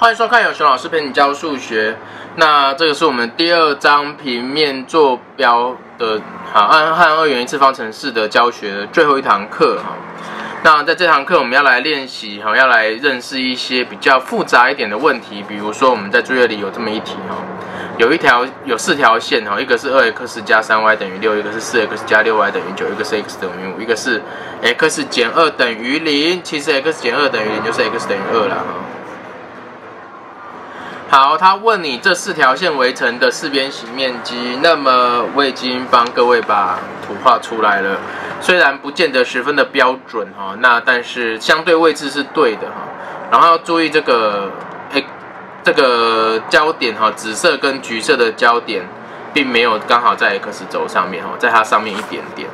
欢迎收看有熊老师陪你教数学。那这个是我们第二章平面坐标的和二元一次方程式的教学的最后一堂课哈。那在这堂课我们要来练习要来认识一些比较复杂一点的问题，比如说我们在作业里有这么一题有4条线一个是 2x 加 3y 等于6，一个是 4x 加 6y 等于9，一个是 x 等于5，一个是 x 减2等于0。其实 x 减2等于0就是 x 等于2啦。好，他问你这4条线围成的四边形面积，那么我已经帮各位把图画出来了，虽然不见得十分的标准但是相对位置是对的然后要注意这个焦点紫色跟橘色的焦点并没有刚好在 x 轴上面在它上面一点点。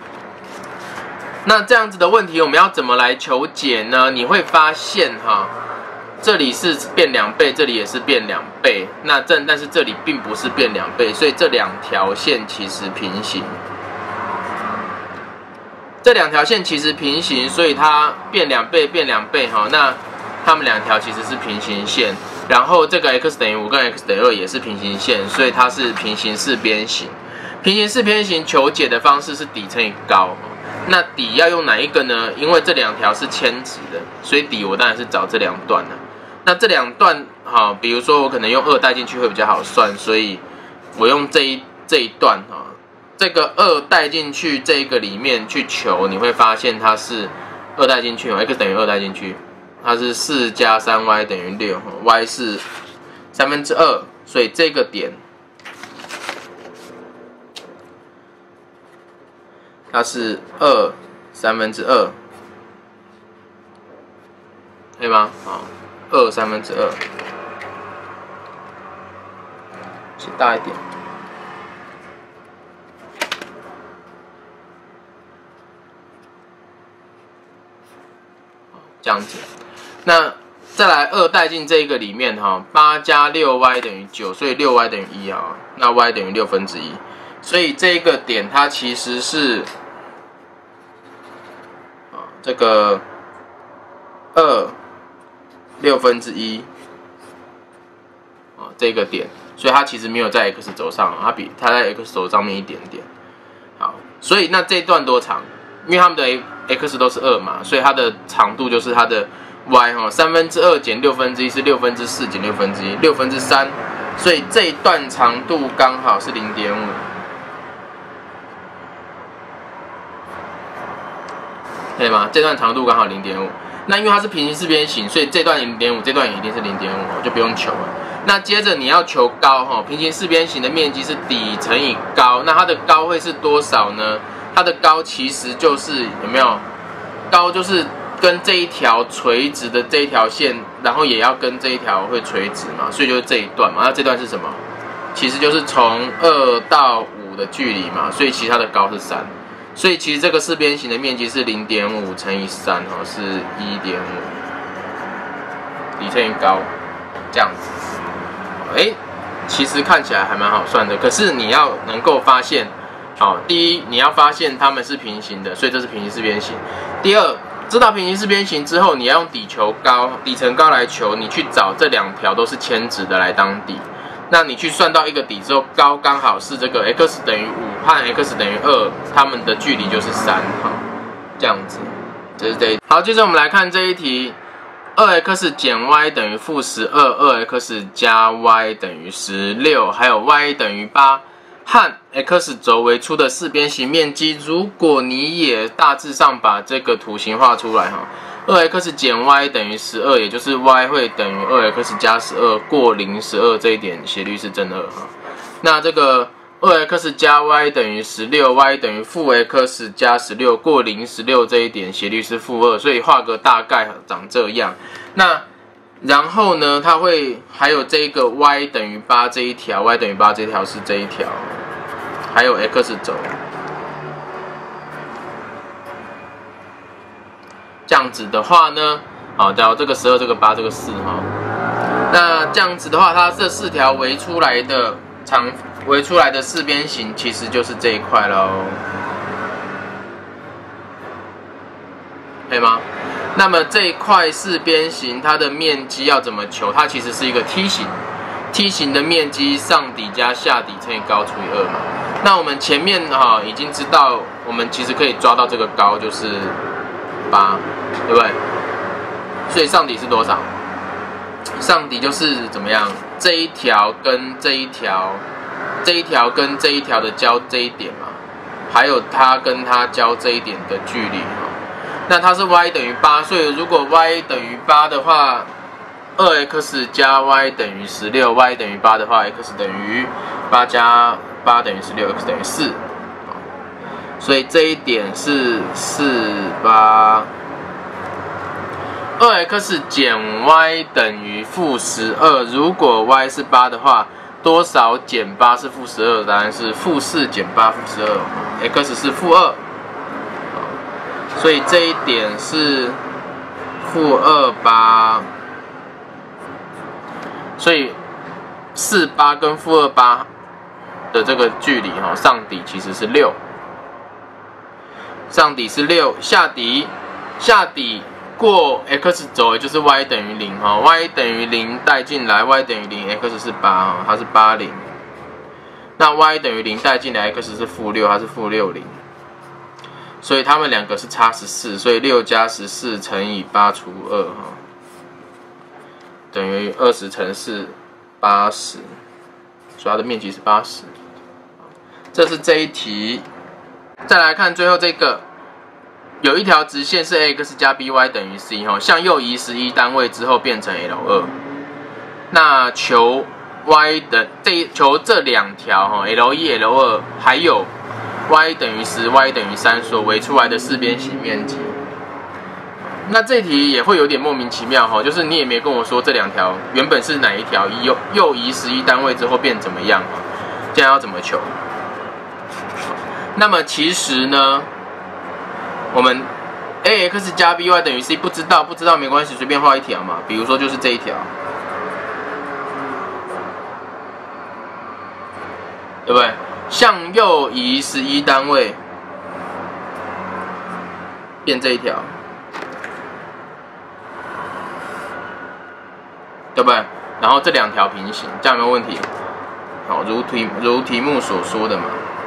那这样子的问题我们要怎么来求解呢？你会发现这里是变2倍，这里也是变2倍，但是这里并不是变2倍，所以这2条线其实平行。这2条线其实平行，所以它变2倍变2倍那它们2条其实是平行线。然后这个 x 等于5跟 x 等于2也是平行线，所以它是平行四边形。平行四边形求解的方式是底乘以高。那底要用哪一个呢？因为这2条是牵直的，所以底我当然是找这2段了。那这2段比如说我可能用2带进去会比较好算，所以我用这一段这个2带进去这个里面去求，你会发现它是2带进去x 等于2带进去，它是4加 3y 等于6 y 是2/3，所以这个点它是2/3，可以吗？2/3，写大一点。这样子，那再来2带进这个里面8加 6y 等于9，所以 6y 等于1那 y 等于1/6，所以这个点它其实是这个2/6这个点，所以它其实没有在 x 轴上，它在 x 轴上面一点点。好，所以那这一段多长？因为它们的 x 都是2嘛，所以它的长度就是它的 y 3/2减1/6是4/6减1/6，6/3，所以这一段长度刚好是0.5，可以吗？这段长度刚好0.5。那因为它是平行四边形，所以这段0.5，这段也一定是0.5，就不用求了。那接着你要求高平行四边形的面积是底乘以高，那它的高会是多少呢？它的高其实就是有没有？高就是跟这一条垂直的这一条线，然后也要跟这一条会垂直嘛，所以就是这一段嘛。那这段是什么？其实就是从2到5的距离嘛，所以其实它的高是3。所以其实这个四边形的面积是0.5乘以3是1.5，底乘以高，这样子。其实看起来还蛮好算的，可是你要能够发现。第一，你要发现它们是平行的，所以这是平行四边形。第二，知道平行四边形之后，你要用底求高，底乘高来求，你去找这2条都是牵直的来当底。那你去算到一个底之后，高刚好是这个 x 等于5和 x 等于2，它们的距离就是3这样子。这是这一题。好，接着我们来看这一题，2x 减 y 等于-12，2x 加 y 等于16，还有 y 等于8。和 x 轴为出的四边形面积，如果你也大致上把这个图形画出来2x 减 y 等于12，也就是 y 会等于 2x 加12过012，这一点斜率是正2那这个 2x 加 y 等于16，y 等于负 x 加16过016，这一点斜率是-2，所以画个大概长这样。那然后呢，它会还有这个 y 等于8这一条 ，y 等于8这条是这一条，还有 x 轴，这样子的话呢，假如这个12，这个8，这个4那这样子的话，它这4条围出来的四边形，其实就是这一块咯，可以吗？ 那么这一块四边形它的面积要怎么求？它其实是一个梯形，梯形的面积上底加下底乘以高除以2嘛。那我们前面已经知道，我们其实可以抓到这个高就是8，对不对？所以上底是多少？上底就是怎么样？这一条跟这一条，这一条跟这一条的交这一点嘛，还有它跟它交这一点的距离那它是 y 等于8，所以如果 y 等于8的话，2x 加 y 等于16，y 等于8的话 ，x 等于8加8等于16，x 等于4，所以这一点是4，8。2x 减 y 等于-12，如果 y 是8的话，多少减8是-12？答案是-4减8-12，x 是-2，所以这一点是-28，所以48跟-28的这个距离上底其实是6，上底是6，下底过 x 轴也就是 y 等于0 y 等于0带进来 y 等于0 x 是8它是80，那 y 等于0带进来 x 是-6它是-60，所以它们两个是差14，所以6加14乘以8除2等于20乘4 80，所以它的面积是80。这是这一题。再来看最后这个。有一条直线是 ax 加 by 等于 c 向右移11单位之后变成 L2。那求 y 的求这两条L1、L2 还有 y 等于10、y 等于3所围出来的四边形面积。那这题也会有点莫名其妙就是你也没跟我说这两条原本是哪一条，右移11单位之后变怎么样这样要怎么求？那么其实呢？我们 ax 加 by 等于 c 不知道没关系，随便画一条嘛。比如说就是这一条，对不对？向右移11单位，变这一条，对不对？然后这两条平行，这样有没有问题？好，如题目所说的嘛。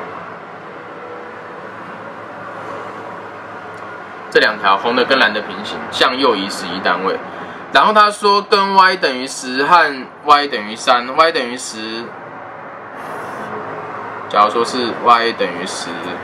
这两条红的跟蓝的平行，向右移11单位。然后他说跟 y 等于10和 y 等于3，y 等于10，假如说是 y 等于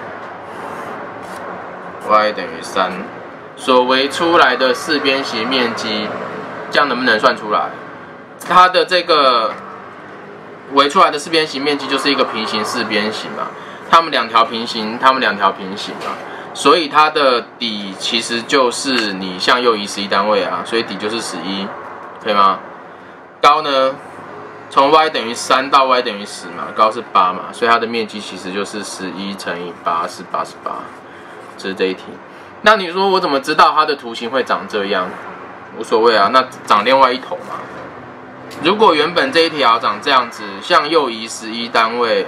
10，y 等于3，所围出来的四边形面积，这样能不能算出来？它的这个围出来的四边形面积就是一个平行四边形嘛，它们两条平行嘛。所以它的底其实就是你向右移11单位所以底就是11，可以吗？高呢，从 y 等于3到 y 等于10嘛，高是8嘛，所以它的面积其实就是11乘以8是88，这是这一题。那你说我怎么知道它的图形会长这样？无所谓那长另外一头嘛。如果原本这一条长这样子，向右移11单位，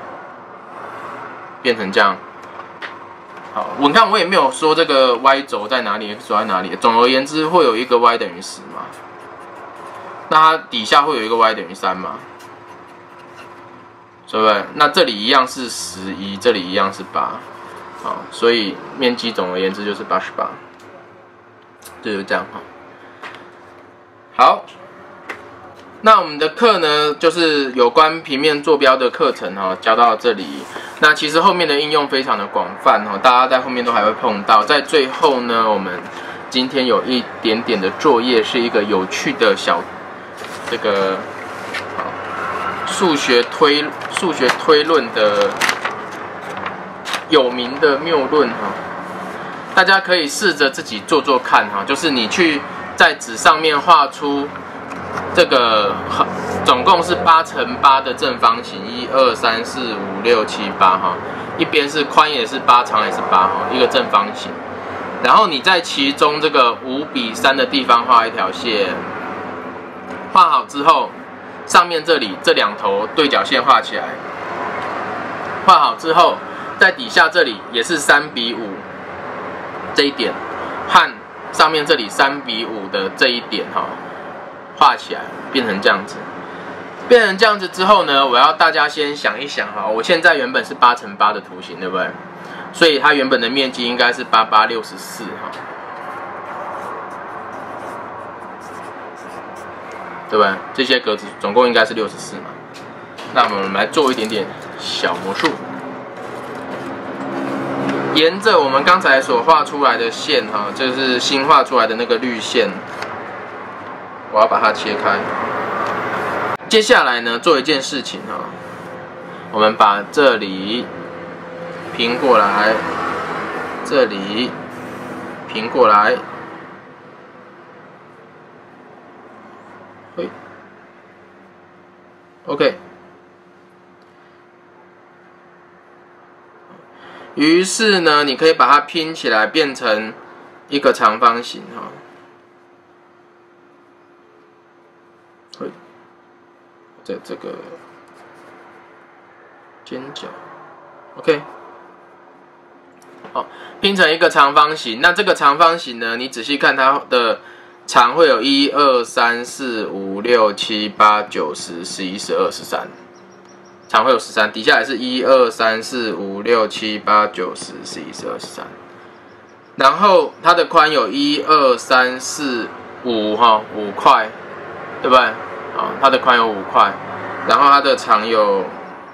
变成这样。好，我看我也没有说这个 y 轴在哪里 ，x 轴在哪里。总而言之，会有一个 y 等于10嘛，那它底下会有一个 y 等于3嘛，对不对？那这里一样是11，这里一样是8，好，所以面积总而言之就是88，就是这样好。那我们的课呢，就是有关平面坐标的课程教到这里。那其实后面的应用非常的广泛大家在后面都还会碰到。在最后呢，我们今天有一点点的作业，是一个有趣的小这个数学推论的有名的谬论大家可以试着自己做做看就是你去在纸上面画出。这个总共是8乘8的正方形，1、2、3、4、5、6、7、8一边是宽也是8，长也是8一个正方形。然后你在其中这个5:3的地方画一条线，画好之后，上面这里这两头对角线画起来，画好之后，在底下这里也是3:5这一点和上面这里3:5的这一点哈，画起来变成这样子。变成这样子之后呢，我要大家先想一想哈，我现在原本是8×8的图形，对不对？所以它原本的面积应该是8864哈，对不对？这些格子总共应该是64嘛。那我们来做一点点小魔术，沿着我们刚才所画出来的线哈，就是新画出来的那个绿线，我要把它切开。接下来呢，做一件事情哈，我们把这里平过来，这里平过来，嘿 ，OK。于是呢，你可以把它拼起来，变成一个长方形哈。嘿。在这个尖角 ，OK， 好，拼成一个长方形。那这个长方形呢，你仔细看它的长会有1、2、3、4、5、6、7、8、9、10、11、12、13，长会有13，底下也是1、2、3、4、5、6、7、8、9、10、11、12、13。然后它的宽有1、2、3、4、5哈，5块，对不对？啊，它的宽有5块，然后它的长有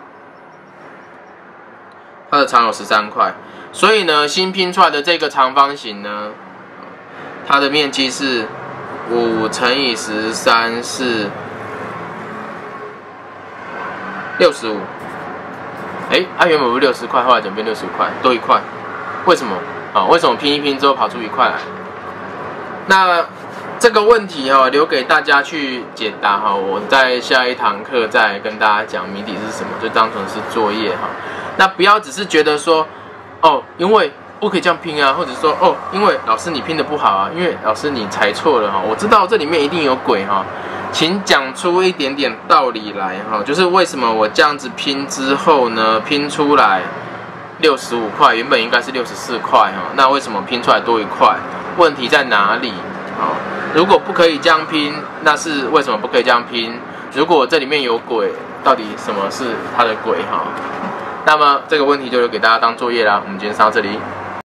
13块，所以呢，新拼出来的这个长方形呢，它的面积是5乘以13是65。哎，它原本不是60块，后来怎么变65块？多1块，为什么？啊，为什么拼一拼之后跑出1块来？那这个问题哈，留给大家去解答哈。我在下一堂课再跟大家讲谜底是什么，就当成是作业哈。那不要只是觉得说，哦，因为不可以这样拼啊，或者说哦，因为老师你拼的不好啊，因为老师你猜错了哈。我知道这里面一定有鬼哈，请讲出一点点道理来哈。就是为什么我这样子拼之后呢，拼出来65块，原本应该是64块哈，那为什么拼出来多1块？问题在哪里？好，如果不可以这样拼，那是为什么不可以这样拼？如果这里面有鬼，到底什么是它的鬼哈？那么这个问题就留给大家当作业啦。我们今天上到这里。